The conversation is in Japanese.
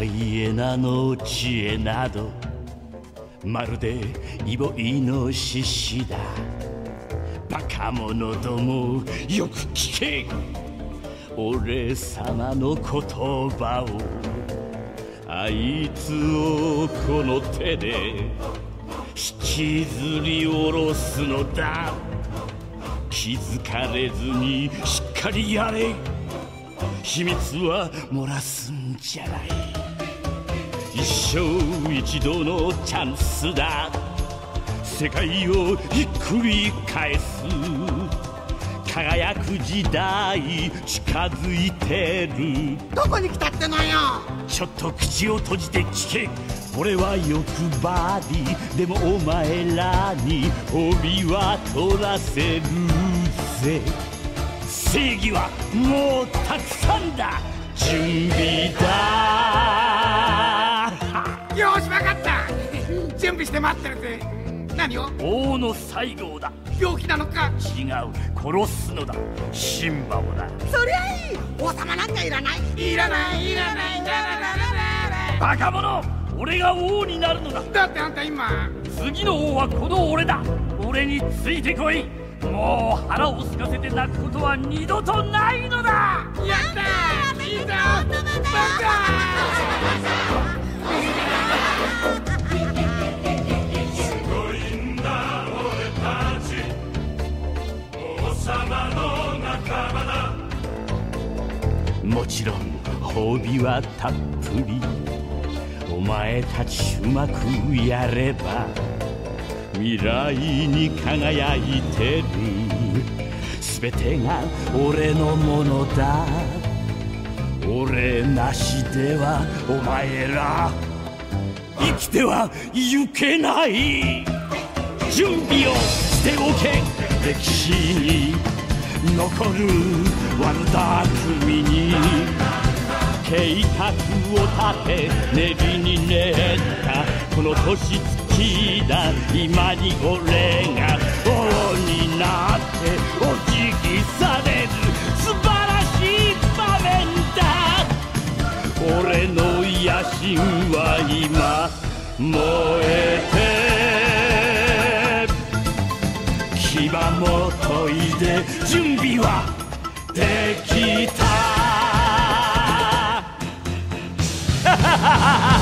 ハイエナの知恵などまるでイボイノシシだ。バカ者どもよく聞け、俺様の言葉を。あいつをこの手で引きずり下ろすのだ。気づかれずにしっかりやれ。秘密は漏らすんじゃない。一生一度のチャンスだ。世界をひっくり返す輝く時代近づいてる。 どこに来たってのよ。 ちょっと口を閉じて聞け。俺は欲張りでもお前らに帯は取らせるぜ。正義はもうたくさんだ。準備だ。 よし分かった。準備して待ってるぜ。何を？ 王の西郷だ。 病気なのか？ 違う、殺すのだ。シンバもだ。 そりゃいい。王様なんかいらない。いらないいらないいらないいらない。 バカ者、俺が王になるのだ。 だってあんた今。 次の王はこの俺だ。俺についてこい。もう腹を空かせて泣くことは二度とないのだ。 やったー。いいぞバカ。もちろん褒美はたっぷり。お前たちうまくやれば未来に輝いてる。全てが俺のものだ。俺なしではお前ら生きてはゆけない。準備をしておけ。歴史に残るワンダー組に計画を立て練りに練ったこの年月だ。今に俺が王になってお辞儀される素晴らしい場面だ。俺の野心は今燃えて牙も研いで準備はできた。